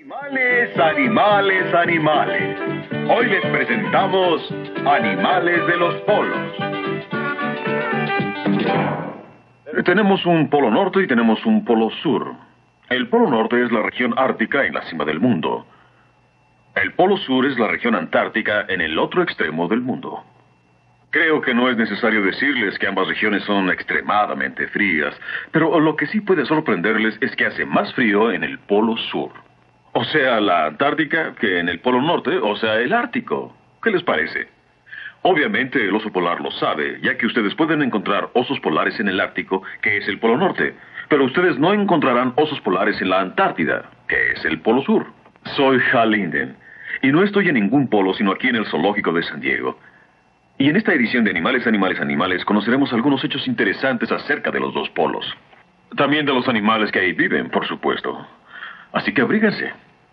Animales, animales, animales. Hoy les presentamos Animales de los Polos. Tenemos un polo norte y tenemos un polo sur. El polo norte es la región ártica en la cima del mundo. El polo sur es la región antártica en el otro extremo del mundo. Creo que no es necesario decirles que ambas regiones son extremadamente frías, pero lo que sí puede sorprenderles es que hace más frío en el polo sur. O sea, la Antártica que en el polo norte, o sea, el Ártico. ¿Qué les parece? Obviamente el oso polar lo sabe, ya que ustedes pueden encontrar osos polares en el Ártico, que es el polo norte, pero ustedes no encontrarán osos polares en la Antártida, que es el polo sur. Soy Hal Linden, y no estoy en ningún polo, sino aquí en el zoológico de San Diego. Y en esta edición de Animales, Animales, Animales, conoceremos algunos hechos interesantes acerca de los dos polos. También de los animales que ahí viven, por supuesto. Así que abríguense.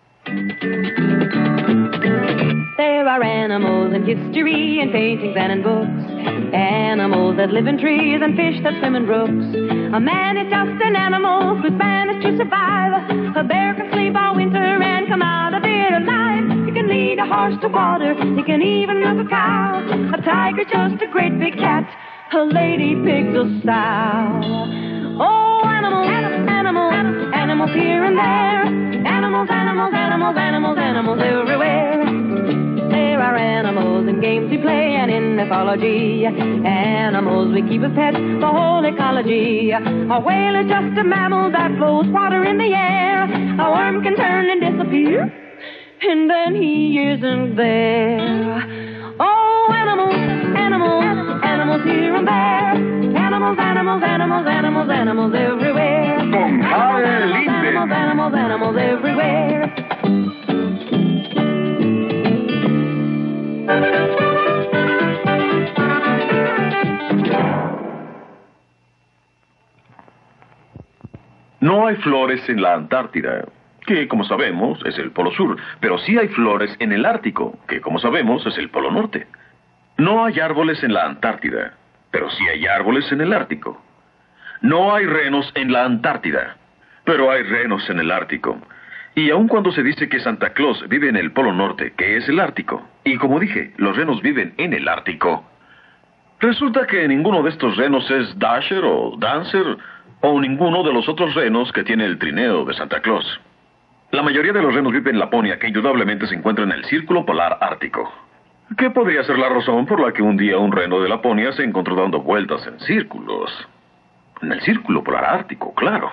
There are animals in history and paintings and in books. Animals that live in trees and fish that swim in brooks. A man is just an animal whose plan is to survive. A bear can sleep all winter and come out of it alive. He can lead a horse to water. He can even milk a cow. A tiger's just a great big cat. A lady pig's a sow. Oh, animals, animals, animals here and there. Animals, animals, animals, animals, animals everywhere. There are animals in games we play and in mythology. Animals we keep as pets, the whole ecology. A whale is just a mammal that flows water in the air. A worm can turn and disappear, and then he isn't there. Oh, animals, animals, animals here and there. Animals, animals, animals, animals, animals everywhere. Con Hal Linden. Animals, animals, animals everywhere. No hay flores en la Antártida, que como sabemos es el polo sur, pero sí hay flores en el Ártico, que como sabemos es el polo norte. No hay árboles en la Antártida, pero sí hay árboles en el Ártico. No hay renos en la Antártida, pero hay renos en el Ártico. Y aun cuando se dice que Santa Claus vive en el polo norte, que es el Ártico, y como dije, los renos viven en el Ártico, resulta que ninguno de estos renos es Dasher o Dancer o ninguno de los otros renos que tiene el trineo de Santa Claus. La mayoría de los renos viven en Laponia, que indudablemente se encuentra en el Círculo Polar Ártico. ¿Qué podría ser la razón por la que un día un reno de Laponia se encontró dando vueltas en círculos? En el Círculo Polar Ártico, claro.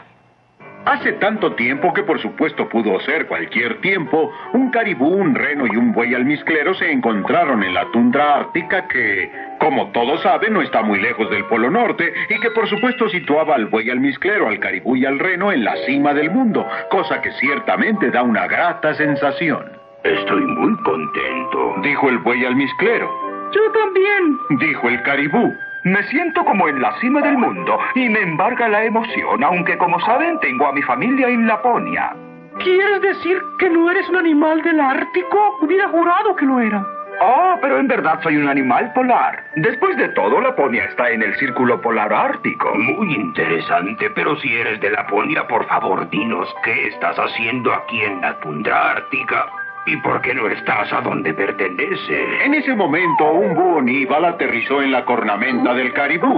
Hace tanto tiempo que por supuesto pudo ser cualquier tiempo, un caribú, un reno y un buey almizclero se encontraron en la tundra ártica que, como todos saben, no está muy lejos del polo norte y que por supuesto situaba al buey almizclero, al caribú y al reno en la cima del mundo, cosa que ciertamente da una grata sensación. Estoy muy contento, dijo el buey almizclero. Yo también, dijo el caribú. Me siento como en la cima del mundo y me embarga la emoción, aunque como saben tengo a mi familia en Laponia. ¿Quieres decir que no eres un animal del Ártico? Hubiera jurado que lo era. Oh, pero en verdad soy un animal polar. Después de todo, Laponia está en el Círculo Polar Ártico. Muy interesante, pero si eres de Laponia, por favor, dinos qué estás haciendo aquí en la tundra ártica. ¿Y por qué no estás a donde pertenece? En ese momento, un búho oníbal aterrizó en la cornamenta del caribú.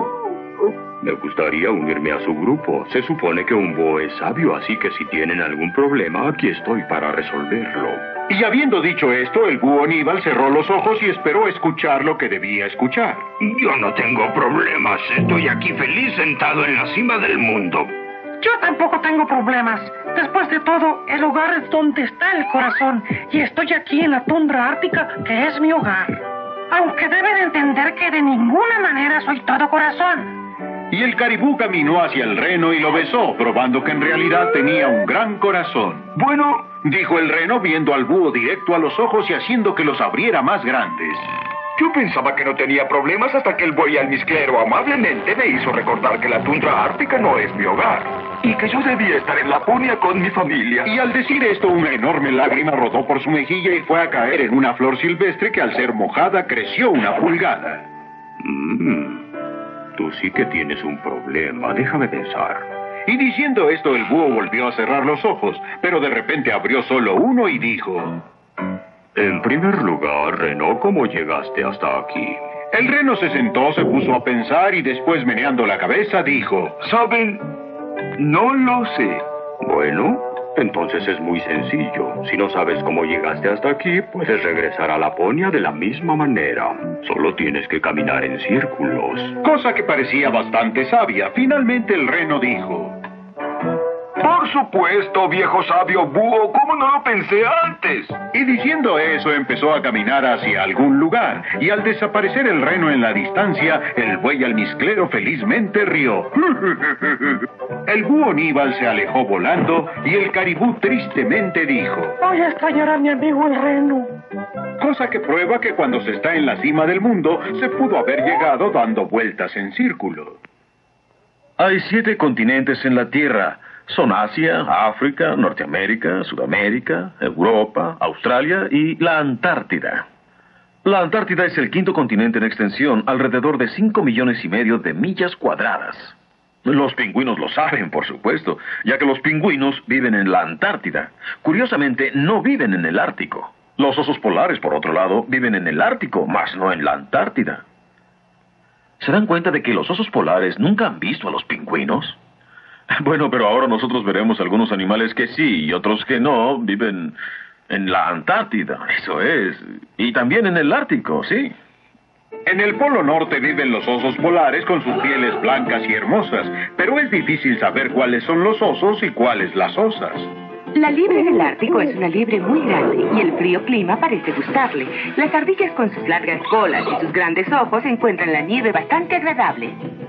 Me gustaría unirme a su grupo. Se supone que un búho es sabio, así que si tienen algún problema, aquí estoy para resolverlo. Y habiendo dicho esto, el búho oníbal cerró los ojos y esperó escuchar lo que debía escuchar. Yo no tengo problemas. Estoy aquí feliz sentado en la cima del mundo. Yo tampoco tengo problemas. Después de todo, el hogar es donde está el corazón. Y estoy aquí en la tundra ártica, que es mi hogar. Aunque deben entender que de ninguna manera soy todo corazón. Y el caribú caminó hacia el reno y lo besó, probando que en realidad tenía un gran corazón. Bueno, dijo el reno viendo al búho directo a los ojos y haciendo que los abriera más grandes. Yo pensaba que no tenía problemas hasta que el buey almizclero amablemente me hizo recordar que la tundra ártica no es mi hogar y que yo debía estar en Laponia con mi familia. Y al decir esto, una enorme lágrima rodó por su mejilla y fue a caer en una flor silvestre que al ser mojada creció una pulgada. Tú sí que tienes un problema, déjame pensar. Y diciendo esto, el búho volvió a cerrar los ojos, pero de repente abrió solo uno y dijo: En primer lugar, Reno, ¿cómo llegaste hasta aquí? El reno se sentó, se puso a pensar y después, meneando la cabeza, dijo: ¿Saben? No lo sé. Bueno, entonces es muy sencillo. Si no sabes cómo llegaste hasta aquí, puedes regresar a Laponia de la misma manera. Solo tienes que caminar en círculos. Cosa que parecía bastante sabia. Finalmente el reno dijo: Por supuesto, viejo sabio búho, ¿cómo no lo pensé antes? Y diciendo eso, empezó a caminar hacia algún lugar, y al desaparecer el reno en la distancia, el buey almizclero felizmente rió. El búho Aníbal se alejó volando, y el caribú tristemente dijo: Voy a extrañar a mi amigo el reno. Cosa que prueba que cuando se está en la cima del mundo, se pudo haber llegado dando vueltas en círculo. Hay 7 continentes en la Tierra. Son Asia, África, Norteamérica, Sudamérica, Europa, Australia y la Antártida. La Antártida es el 5º continente en extensión, alrededor de 5,5 millones de millas cuadradas. Los pingüinos lo saben, por supuesto, ya que los pingüinos viven en la Antártida. Curiosamente, no viven en el Ártico. Los osos polares, por otro lado, viven en el Ártico, mas no en la Antártida. ¿Se dan cuenta de que los osos polares nunca han visto a los pingüinos? Bueno, pero ahora nosotros veremos algunos animales que sí y otros que no viven en la Antártida, eso es. Y también en el Ártico, sí. En el Polo Norte viven los osos polares con sus pieles blancas y hermosas, pero es difícil saber cuáles son los osos y cuáles las osas. La liebre del Ártico es una liebre muy grande y el frío clima parece gustarle. Las ardillas con sus largas colas y sus grandes ojos encuentran la nieve bastante agradable.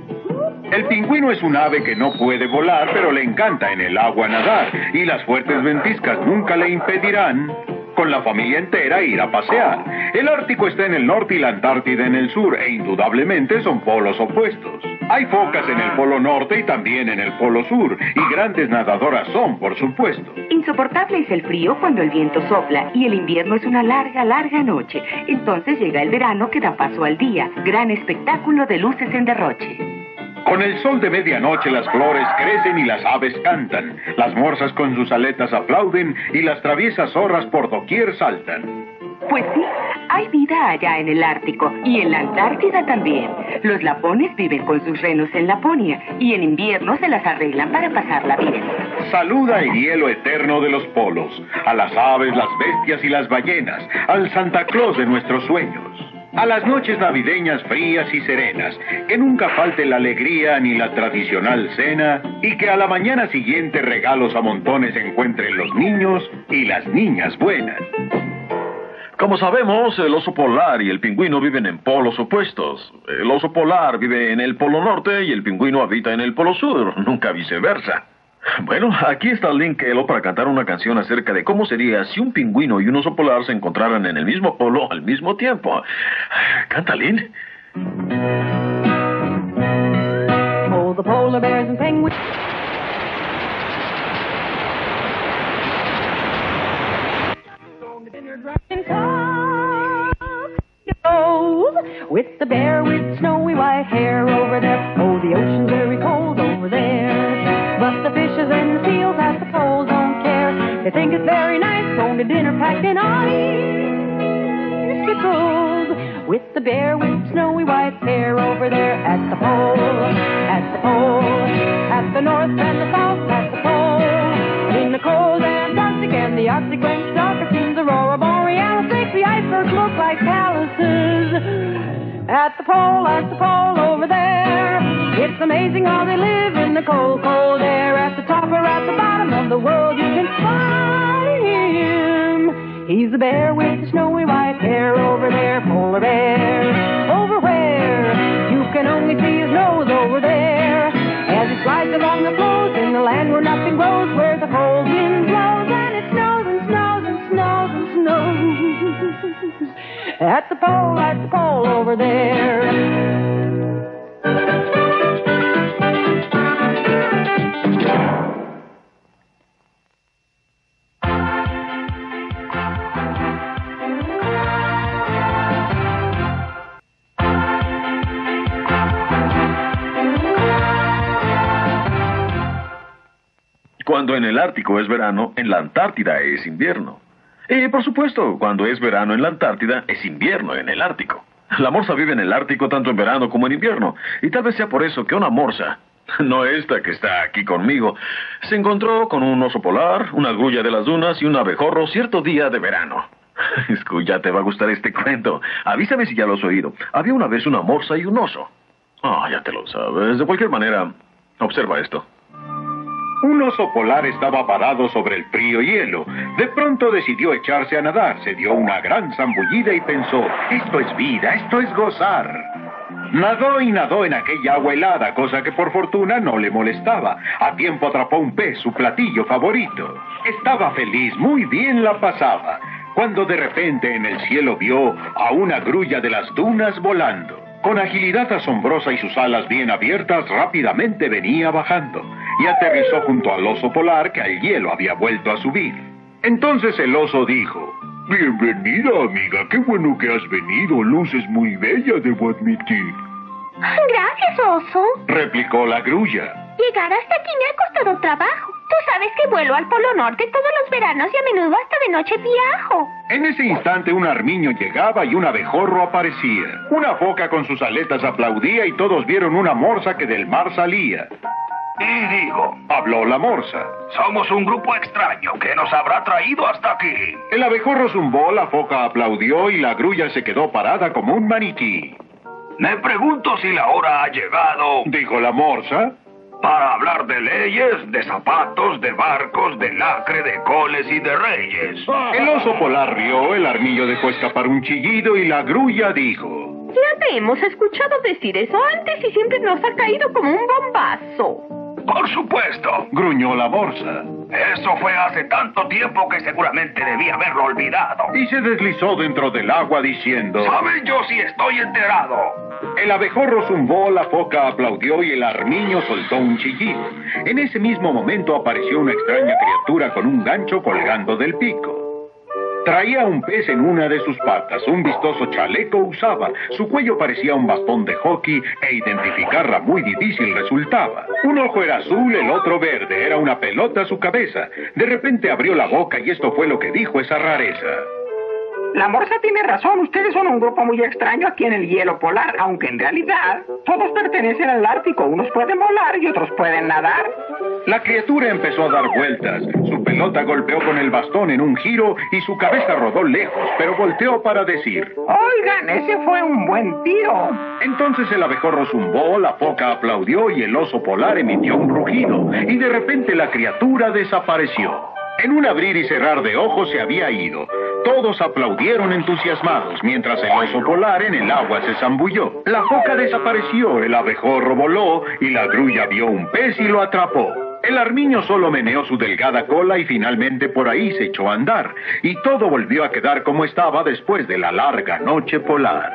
El pingüino es un ave que no puede volar, pero le encanta en el agua nadar, y las fuertes ventiscas nunca le impedirán, con la familia entera, ir a pasear. El Ártico está en el norte y la Antártida en el sur, e indudablemente son polos opuestos. Hay focas en el Polo Norte y también en el Polo Sur, y grandes nadadoras son, por supuesto. Insoportable es el frío cuando el viento sopla y el invierno es una larga, larga noche. Entonces llega el verano que da paso al día, gran espectáculo de luces en derroche. Con el sol de medianoche las flores crecen y las aves cantan. Las morsas con sus aletas aplauden y las traviesas zorras por doquier saltan. Pues sí, hay vida allá en el Ártico y en la Antártida también. Los lapones viven con sus renos en Laponia y en invierno se las arreglan para pasarla bien. Saluda el hielo eterno de los polos, a las aves, las bestias y las ballenas, al Santa Claus de nuestros sueños. A las noches navideñas frías y serenas, que nunca falte la alegría ni la tradicional cena, y que a la mañana siguiente regalos a montones encuentren los niños y las niñas buenas. Como sabemos, el oso polar y el pingüino viven en polos opuestos. El oso polar vive en el Polo Norte y el pingüino habita en el Polo Sur, nunca viceversa. Bueno, aquí está Lynn Kello para cantar una canción acerca de cómo sería si un pingüino y un oso polar se encontraran en el mismo polo al mismo tiempo. Canta, Lynn. Oh, the polar bears and penguins. With the bear with snowy white hair over there. Oh, the ocean's very cold over there. But the fishes and the seals at the pole don't care. They think it's very nice going to dinner packed in icicles. With the bear with snowy white hair over there at the pole, at the pole, at the north and the south, at the pole. In the cold Antarctic and the Arctic when darker seems aurora borealis makes the icebergs look like palaces. At the pole over there. It's amazing how they live in the cold, cold air. At the top or at the bottom of the world you can find him. He's the bear with the snowy white hair over there. Polar bear, over where you can only see his nose over there. As he slides along the floes in the land where nothing grows, where the cold wind blows and it snows and snows and snows and snows. At the pole over there. Cuando en el Ártico es verano, en la Antártida es invierno. Y por supuesto, cuando es verano en la Antártida, es invierno en el Ártico. La morsa vive en el Ártico tanto en verano como en invierno. Y tal vez sea por eso que una morsa, no esta que está aquí conmigo, se encontró con un oso polar, una grulla de las dunas y un abejorro cierto día de verano. Ya te va a gustar este cuento. Avísame si ya lo has oído. Había una vez una morsa y un oso. Ya te lo sabes. De cualquier manera, observa esto. Un oso polar estaba parado sobre el frío hielo. De pronto decidió echarse a nadar. Se dio una gran zambullida y pensó, esto es vida, esto es gozar. Nadó y nadó en aquella agua helada, cosa que por fortuna no le molestaba. A tiempo atrapó un pez, su platillo favorito. Estaba feliz, muy bien la pasaba, cuando de repente en el cielo vio a una grulla de las dunas volando. Con agilidad asombrosa y sus alas bien abiertas, rápidamente venía bajando y aterrizó junto al oso polar que al hielo había vuelto a subir. Entonces el oso dijo, bienvenida, amiga, qué bueno que has venido, luces muy bella, debo admitir. Gracias, oso, replicó la grulla. Llegar hasta aquí me ha costado trabajo. Tú sabes que vuelo al Polo Norte todos los veranos y a menudo hasta de noche viajo. En ese instante un armiño llegaba y un abejorro aparecía. Una foca con sus aletas aplaudía y todos vieron una morsa que del mar salía. Y digo, habló la morsa, somos un grupo extraño que nos habrá traído hasta aquí. El abejorro zumbó, la foca aplaudió y la grulla se quedó parada como un maniquí. Me pregunto si la hora ha llegado, dijo la morsa, para hablar de leyes, de zapatos, de barcos, de lacre, de coles y de reyes. El oso polar rió, el armillo dejó escapar un chillido y la grulla dijo, ya te hemos escuchado decir eso antes y siempre nos ha caído como un bombazo. Por supuesto, gruñó la morsa. Eso fue hace tanto tiempo que seguramente debí haberlo olvidado. Y se deslizó dentro del agua diciendo, ¿saben yo si estoy enterado? El abejorro zumbó, la foca aplaudió y el armiño soltó un chillido. En ese mismo momento apareció una extraña criatura con un gancho colgando del pico. Traía un pez en una de sus patas, un vistoso chaleco usaba, su cuello parecía un bastón de hockey e identificarla muy difícil resultaba. Un ojo era azul, el otro verde, era una pelota a su cabeza. De repente abrió la boca y esto fue lo que dijo esa rareza. La morsa tiene razón, ustedes son un grupo muy extraño aquí en el hielo polar, aunque en realidad todos pertenecen al Ártico, unos pueden volar y otros pueden nadar. La criatura empezó a dar vueltas, su pelota golpeó con el bastón en un giro y su cabeza rodó lejos, pero volteó para decir, oigan, ese fue un buen tiro. Entonces el abejorro zumbó, la foca aplaudió y el oso polar emitió un rugido, y de repente la criatura desapareció. En un abrir y cerrar de ojos se había ido. Todos aplaudieron entusiasmados, mientras el oso polar en el agua se zambulló. La foca desapareció, el abejorro voló, y la grulla vio un pez y lo atrapó. El armiño solo meneó su delgada cola y finalmente por ahí se echó a andar, y todo volvió a quedar como estaba después de la larga noche polar.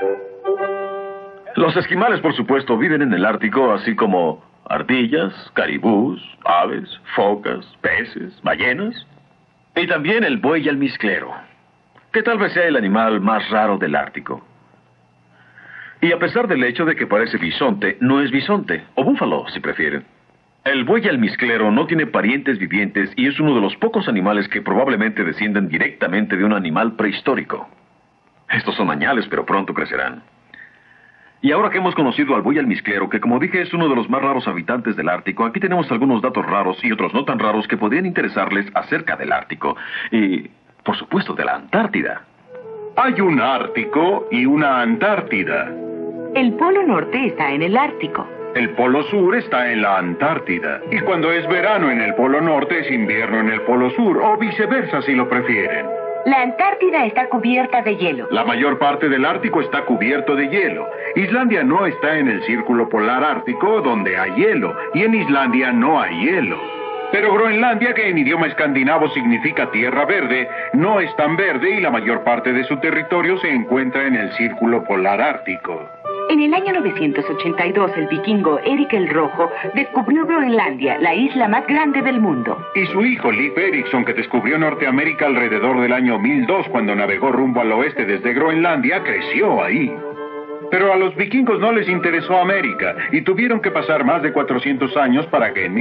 Los esquimales, por supuesto, viven en el Ártico, así como ardillas, caribús, aves, focas, peces, ballenas, y también el buey almizclero, que tal vez sea el animal más raro del Ártico. Y a pesar del hecho de que parece bisonte, no es bisonte, o búfalo, si prefieren. El buey almizclero no tiene parientes vivientes y es uno de los pocos animales que probablemente descienden directamente de un animal prehistórico. Estos son añales, pero pronto crecerán. Y ahora que hemos conocido al buey almizclero, que como dije es uno de los más raros habitantes del Ártico, aquí tenemos algunos datos raros y otros no tan raros que podrían interesarles acerca del Ártico. Y, por supuesto, de la Antártida. Hay un Ártico y una Antártida. El Polo Norte está en el Ártico. El Polo Sur está en la Antártida. Y cuando es verano en el Polo Norte es invierno en el Polo Sur, o viceversa si lo prefieren. La Antártida está cubierta de hielo. La mayor parte del Ártico está cubierto de hielo. Islandia no está en el círculo polar ártico donde hay hielo, y en Islandia no hay hielo. Pero Groenlandia, que en idioma escandinavo significa tierra verde, no es tan verde y la mayor parte de su territorio se encuentra en el círculo polar ártico. En el año 982, el vikingo Erik el Rojo descubrió Groenlandia, la isla más grande del mundo. Y su hijo Leif Erikson, que descubrió Norteamérica alrededor del año 1002, cuando navegó rumbo al oeste desde Groenlandia, creció ahí. Pero a los vikingos no les interesó América y tuvieron que pasar más de 400 años para que en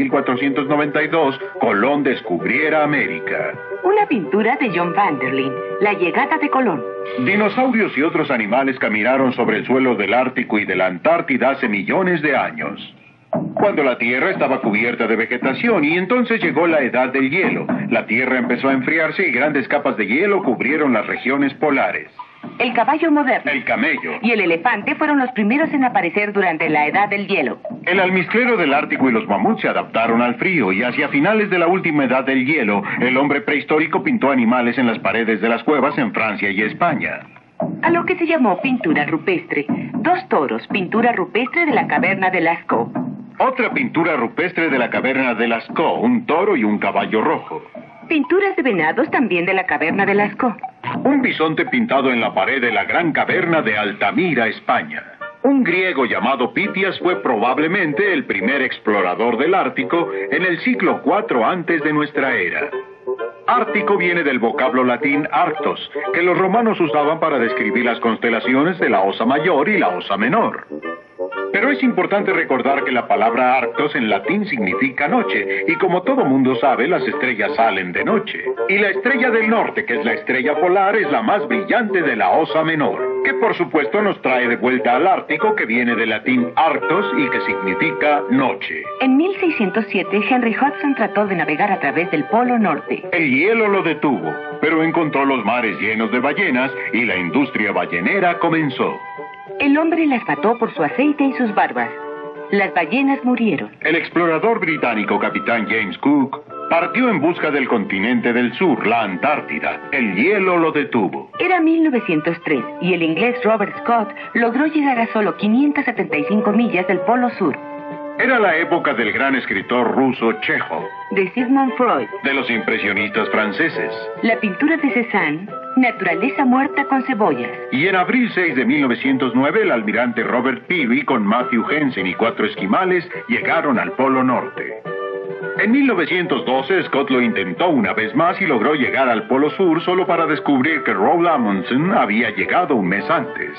1492 Colón descubriera América. Una pintura de John Vanderlyn, La llegada de Colón. Dinosaurios y otros animales caminaron sobre el suelo del Ártico y de la Antártida hace millones de años, cuando la Tierra estaba cubierta de vegetación, y entonces llegó la edad del hielo. La Tierra empezó a enfriarse y grandes capas de hielo cubrieron las regiones polares. El caballo moderno. El camello. Y el elefante fueron los primeros en aparecer durante la edad del hielo. El almizclero del Ártico y los mamuts se adaptaron al frío, y hacia finales de la última edad del hielo, el hombre prehistórico pintó animales en las paredes de las cuevas en Francia y España. A lo que se llamó pintura rupestre. 2 toros, pintura rupestre de la caverna de Lascaux. Otra pintura rupestre de la caverna de Lascaux, un toro y un caballo rojo. Pinturas de venados también de la caverna de Lascaux. Un bisonte pintado en la pared de la gran caverna de Altamira, España. Un griego llamado Pitias fue probablemente el primer explorador del Ártico en el siglo IV antes de nuestra era. Ártico viene del vocablo latín arctos, que los romanos usaban para describir las constelaciones de la Osa Mayor y la Osa Menor. Pero es importante recordar que la palabra arctos en latín significa noche, y como todo mundo sabe, las estrellas salen de noche. Y la estrella del norte, que es la estrella polar, es la más brillante de la Osa Menor, que por supuesto nos trae de vuelta al Ártico, que viene del latín arctos y que significa noche. En 1607, Henry Hudson trató de navegar a través del Polo Norte. El hielo lo detuvo, pero encontró los mares llenos de ballenas y la industria ballenera comenzó. El hombre las mató por su aceite y sus barbas. Las ballenas murieron. El explorador británico capitán James Cook partió en busca del continente del sur, la Antártida. El hielo lo detuvo. Era 1903 y el inglés Robert Scott logró llegar a solo 575 millas del Polo Sur. Era la época del gran escritor ruso Chekhov, de Sigmund Freud, de los impresionistas franceses, la pintura de Cézanne, Naturaleza muerta con cebollas. Y en abril 6 de 1909, el almirante Robert Peary con Matthew Henson y 4 esquimales llegaron al Polo Norte. En 1912, Scott lo intentó una vez más y logró llegar al Polo Sur solo para descubrir que Roald Amundsen había llegado un mes antes.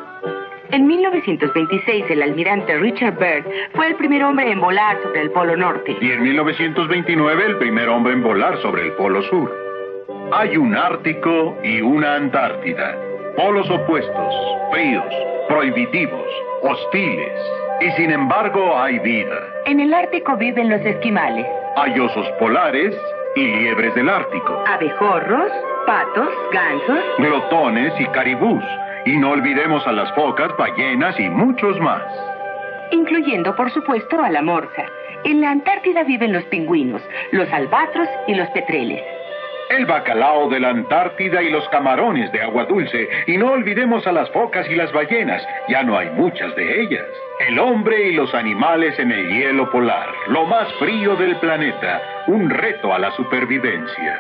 En 1926, el almirante Richard Byrd fue el primer hombre en volar sobre el Polo Norte. Y en 1929, el primer hombre en volar sobre el Polo Sur. Hay un Ártico y una Antártida. Polos opuestos, fríos, prohibitivos, hostiles. Y sin embargo hay vida. En el Ártico viven los esquimales. Hay osos polares y liebres del Ártico. Abejorros, patos, gansos, glotones y caribús. Y no olvidemos a las focas, ballenas y muchos más. Incluyendo, por supuesto, a la morsa. En la Antártida viven los pingüinos, los albatros y los petreles. El bacalao de la Antártida y los camarones de agua dulce. Y no olvidemos a las focas y las ballenas. Ya no hay muchas de ellas. El hombre y los animales en el hielo polar. Lo más frío del planeta. Un reto a la supervivencia.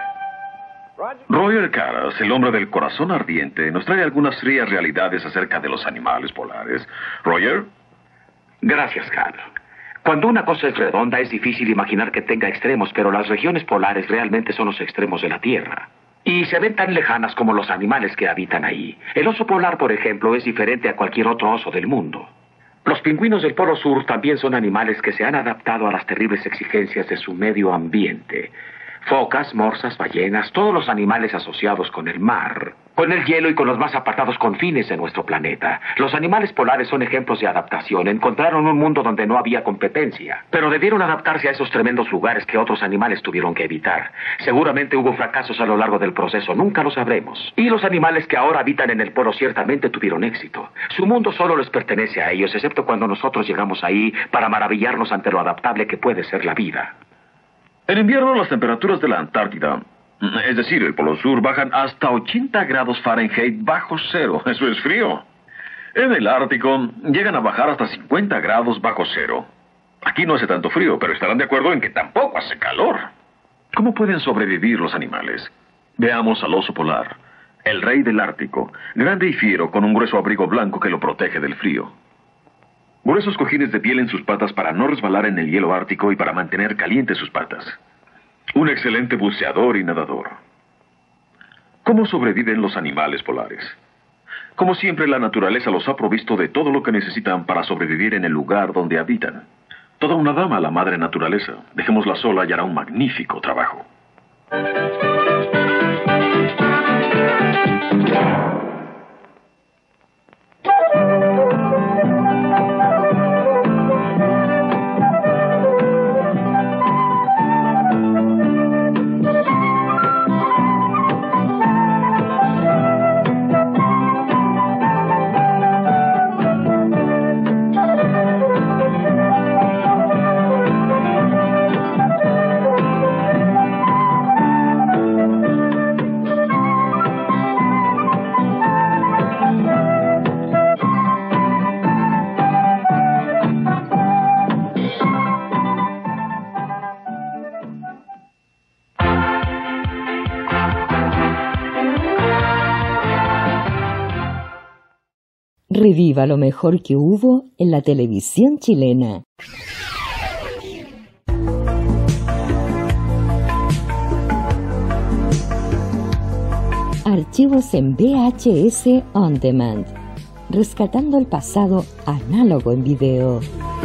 Roger Caras, el hombre del corazón ardiente, nos trae algunas frías realidades acerca de los animales polares. Roger. Gracias, Carl. Cuando una cosa es redonda es difícil imaginar que tenga extremos, pero las regiones polares realmente son los extremos de la Tierra. Y se ven tan lejanas como los animales que habitan ahí. El oso polar, por ejemplo, es diferente a cualquier otro oso del mundo. Los pingüinos del Polo Sur también son animales que se han adaptado a las terribles exigencias de su medio ambiente. Focas, morsas, ballenas, todos los animales asociados con el mar, con el hielo y con los más apartados confines de nuestro planeta. Los animales polares son ejemplos de adaptación. Encontraron un mundo donde no había competencia, pero debieron adaptarse a esos tremendos lugares que otros animales tuvieron que evitar. Seguramente hubo fracasos a lo largo del proceso, nunca lo sabremos. Y los animales que ahora habitan en el polo ciertamente tuvieron éxito. Su mundo solo les pertenece a ellos, excepto cuando nosotros llegamos ahí para maravillarnos ante lo adaptable que puede ser la vida. En invierno las temperaturas de la Antártida, es decir, el Polo Sur, bajan hasta 80 grados Fahrenheit bajo cero. Eso es frío. En el Ártico llegan a bajar hasta 50 grados bajo cero. Aquí no hace tanto frío, pero estarán de acuerdo en que tampoco hace calor. ¿Cómo pueden sobrevivir los animales? Veamos al oso polar, el rey del Ártico, grande y fiero, con un grueso abrigo blanco que lo protege del frío. Gruesos cojines de piel en sus patas para no resbalar en el hielo ártico y para mantener calientes sus patas. Un excelente buceador y nadador. ¿Cómo sobreviven los animales polares? Como siempre, la naturaleza los ha provisto de todo lo que necesitan para sobrevivir en el lugar donde habitan. Toda una dama, la madre naturaleza. Dejémosla sola y hará un magnífico trabajo. Reviva lo mejor que hubo en la televisión chilena. Archivos en VHS On Demand. Rescatando el pasado análogo en video.